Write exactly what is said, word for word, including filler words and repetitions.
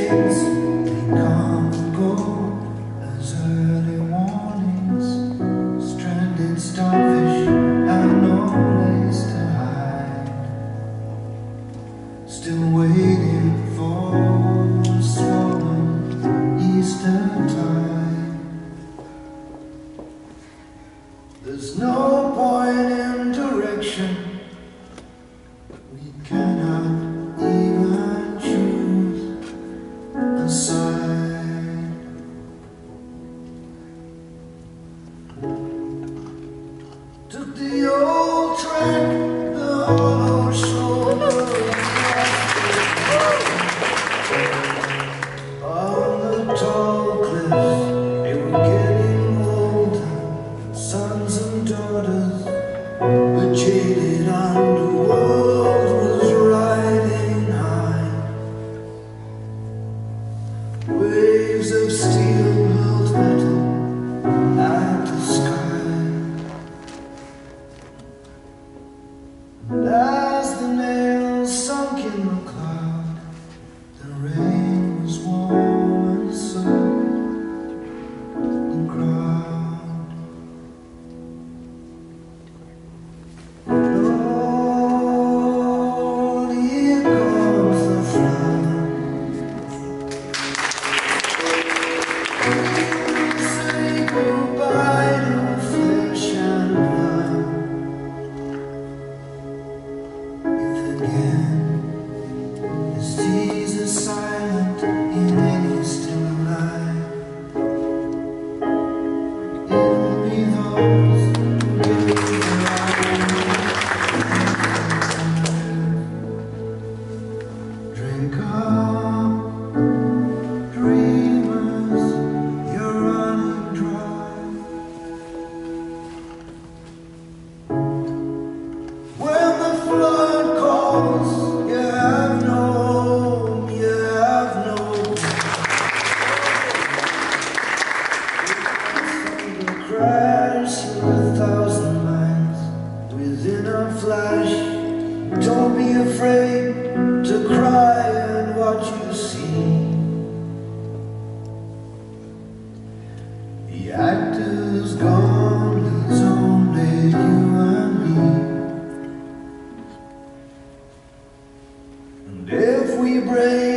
days, they come and go as early warnings. Stranded starfish have no place to hide, still waiting for swollen Easter tide. There's no point in direction, we cannot even choose a side. Took the old track, the hollow shoulder, on the tall cliffs, they were getting older. Sons and daughters were jaded, underworld was riding high. Waves of steel hurled metal at the sky. And as the nails sunk in the cloud, the rain was warm and soaked the ground. Lord, here comes the flood. Say goodbye to flesh and blood. If again is Jesus silent in any still life, it will be those who give their lives. Drink up, dreamers, you're running dry. When the flood calls, you have no home, you have no thunder crash in a thousand minds within a flash. Don't be afraid to cry at what you see. The actor's gone, leaves only you and me. And if we break